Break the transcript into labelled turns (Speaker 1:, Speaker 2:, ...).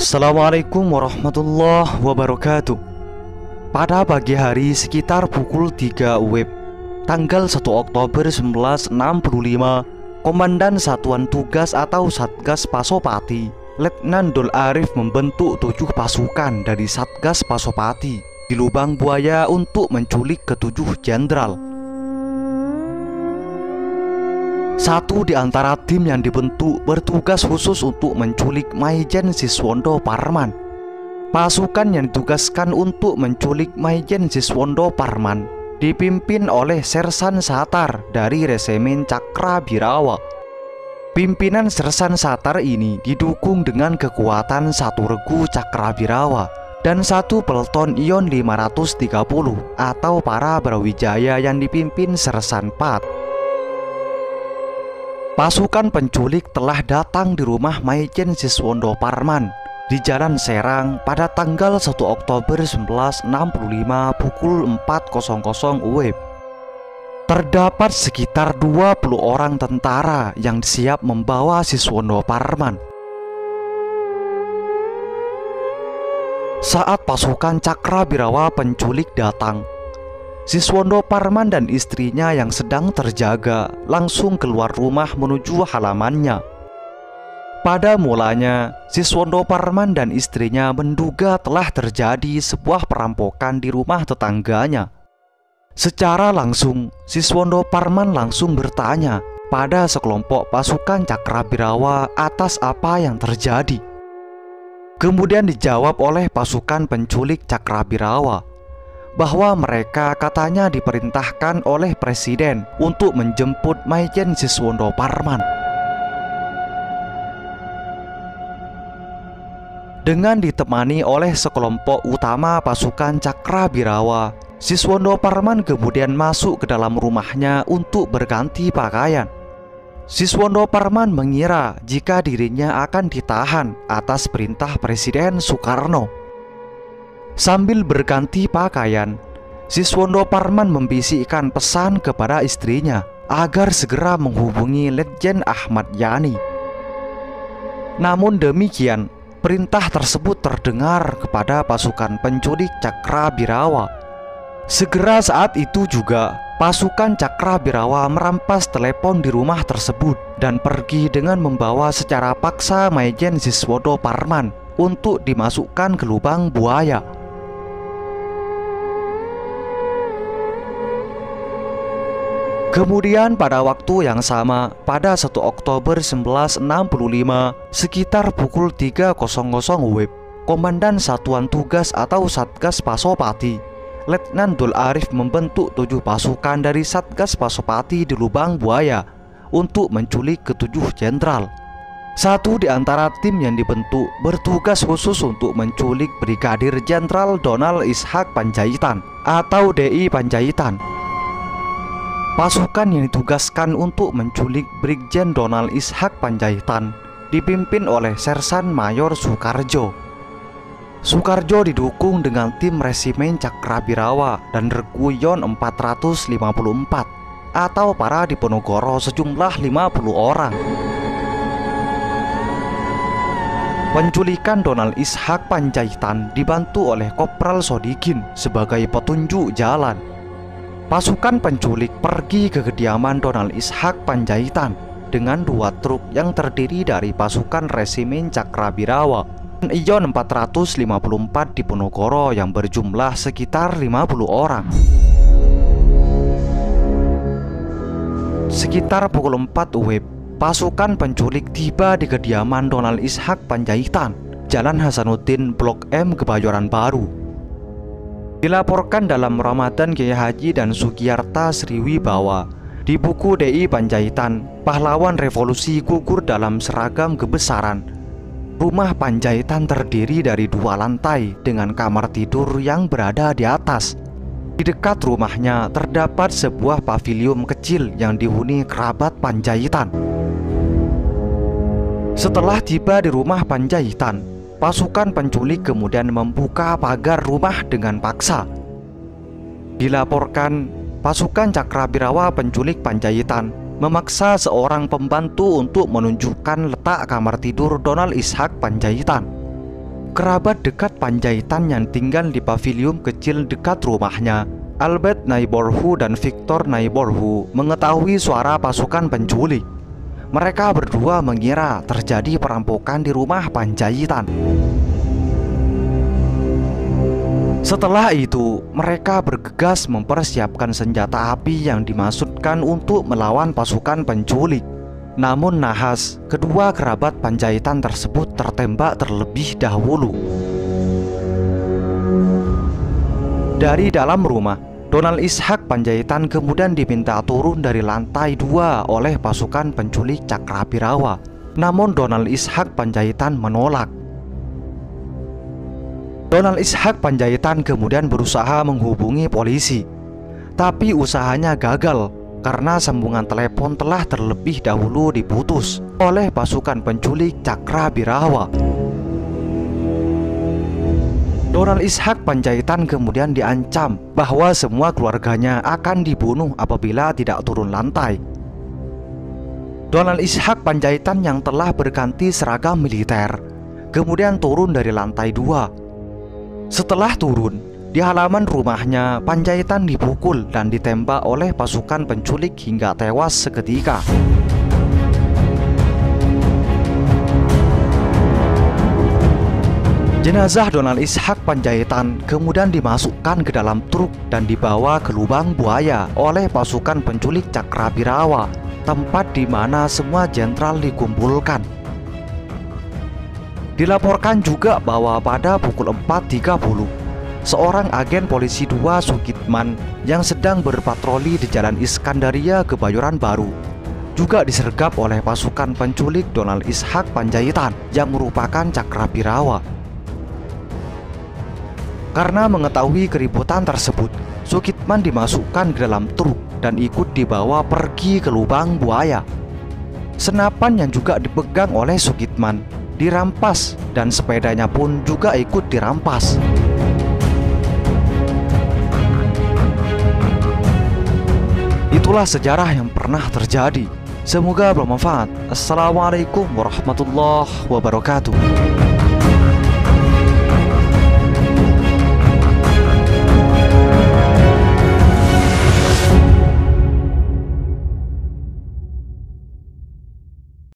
Speaker 1: Assalamualaikum warahmatullahi wabarakatuh. Pada pagi hari sekitar pukul 3 WIB tanggal 1 Oktober 1965, Komandan Satuan Tugas atau Satgas Pasopati, Letnan Dul Arif membentuk 7 pasukan dari Satgas Pasopati di Lubang Buaya untuk menculik ke-7 jenderal. Satu di antara tim yang dibentuk bertugas khusus untuk menculik Maijen Siswondo Parman. Pasukan yang ditugaskan untuk menculik Maijen Siswondo Parman dipimpin oleh Sersan Satar dari Resemen Cakrabirawa. Pimpinan Sersan Satar ini didukung dengan kekuatan 1 regu Cakrabirawa dan 1 peleton Ion 530 atau para Brawijaya yang dipimpin Sersan Pat. Pasukan penculik telah datang di rumah Maijen Siswondo Parman di Jalan Serang pada tanggal 1 Oktober 1965 pukul 4.00 WIB. Terdapat sekitar 20 orang tentara yang siap membawa Siswondo Parman. Saat pasukan Cakrabirawa penculik datang, Siswondo Parman dan istrinya yang sedang terjaga langsung keluar rumah menuju halamannya. Pada mulanya, Siswondo Parman dan istrinya menduga telah terjadi sebuah perampokan di rumah tetangganya. Secara langsung, Siswondo Parman langsung bertanya pada sekelompok pasukan Cakrabirawa atas apa yang terjadi. Kemudian dijawab oleh pasukan penculik Cakrabirawa bahwa mereka katanya diperintahkan oleh Presiden untuk menjemput Maijen Siswondo Parman. Dengan ditemani oleh sekelompok utama pasukan Cakrabirawa, Siswondo Parman kemudian masuk ke dalam rumahnya untuk berganti pakaian. Siswondo Parman mengira jika dirinya akan ditahan atas perintah Presiden Soekarno. Sambil berganti pakaian, Siswondo Parman membisikkan pesan kepada istrinya agar segera menghubungi Letjen Ahmad Yani. Namun demikian, perintah tersebut terdengar kepada pasukan penculik Cakrabirawa. Segera saat itu juga, pasukan Cakrabirawa merampas telepon di rumah tersebut dan pergi dengan membawa secara paksa Maijen Siswondo Parman untuk dimasukkan ke lubang buaya. Kemudian pada waktu yang sama, pada 1 Oktober 1965, sekitar pukul 3.00 WIB, Komandan Satuan Tugas atau Satgas Pasopati, Letnan Dul Arif membentuk 7 pasukan dari Satgas Pasopati di Lubang Buaya untuk menculik ke-7 jenderal. Satu di antara tim yang dibentuk bertugas khusus untuk menculik Brigadir Jenderal Donald Ishak Panjaitan atau DI Panjaitan. Pasukan yang ditugaskan untuk menculik Brigjen Donald Ishak Panjaitan dipimpin oleh Sersan Mayor Soekarjo. Soekarjo didukung dengan tim Resimen Cakrabirawa dan Regu Ion 454 atau para Diponegoro sejumlah 50 orang. Penculikan Donald Ishak Panjaitan dibantu oleh Kopral Sodikin sebagai petunjuk jalan. Pasukan penculik pergi ke kediaman Donald Ishak Panjaitan dengan 2 truk yang terdiri dari pasukan Resimen Cakrabirawa dan Ion 454 Diponegoro yang berjumlah sekitar 50 orang. Sekitar pukul 4 WIB, pasukan penculik tiba di kediaman Donald Ishak Panjaitan, Jalan Hasanuddin Blok M, Kebayoran Baru. Dilaporkan dalam Ramadan Kiai Haji dan Sugiyarta Sriwibawa di buku DI Panjaitan, pahlawan revolusi gugur dalam seragam kebesaran. Rumah Panjaitan terdiri dari 2 lantai dengan kamar tidur yang berada di atas. Di dekat rumahnya terdapat sebuah pavilion kecil yang dihuni kerabat Panjaitan. Setelah tiba di rumah Panjaitan, pasukan penculik kemudian membuka pagar rumah dengan paksa. Dilaporkan, pasukan Cakrabirawa penculik Panjaitan memaksa seorang pembantu untuk menunjukkan letak kamar tidur Donald Ishak Panjaitan. kerabat dekat Panjaitan yang tinggal di pavilion kecil dekat rumahnya, Albert Naiborhu dan Victor Naiborhu, mengetahui suara pasukan penculik. Mereka berdua mengira terjadi perampokan di rumah Panjaitan. Setelah itu, mereka bergegas mempersiapkan senjata api yang dimaksudkan untuk melawan pasukan penculik. Namun nahas, kedua kerabat Panjaitan tersebut tertembak terlebih dahulu. Dari dalam rumah, Donald Ishak Panjaitan kemudian diminta turun dari lantai 2 oleh pasukan penculik Cakrabirawa. Namun Donald Ishak Panjaitan menolak. Donald Ishak Panjaitan kemudian berusaha menghubungi polisi, tapi usahanya gagal karena sambungan telepon telah terlebih dahulu diputus oleh pasukan penculik Cakrabirawa. Donald Ishak Panjaitan kemudian diancam bahwa semua keluarganya akan dibunuh apabila tidak turun lantai. Donald Ishak Panjaitan yang telah berganti seragam militer kemudian turun dari lantai 2. Setelah turun, di halaman rumahnya, Panjaitan dipukul dan ditembak oleh pasukan penculik hingga tewas seketika. Jenazah Donald Ishak Panjaitan kemudian dimasukkan ke dalam truk dan dibawa ke lubang buaya oleh pasukan penculik Cakrabirawa, tempat di mana semua jenderal dikumpulkan. Dilaporkan juga bahwa pada pukul 4.30, seorang agen polisi 2 Sukitman yang sedang berpatroli di Jalan Iskandaria Kebayoran Baru juga disergap oleh pasukan penculik Donald Ishak Panjaitan yang merupakan Cakrabirawa. Karena mengetahui keributan tersebut, Sukitman dimasukkan ke dalam truk dan ikut dibawa pergi ke lubang buaya. Senapan yang juga dipegang oleh Sukitman dirampas dan sepedanya pun juga ikut dirampas. Itulah sejarah yang pernah terjadi. Semoga bermanfaat. Assalamualaikum warahmatullahi wabarakatuh.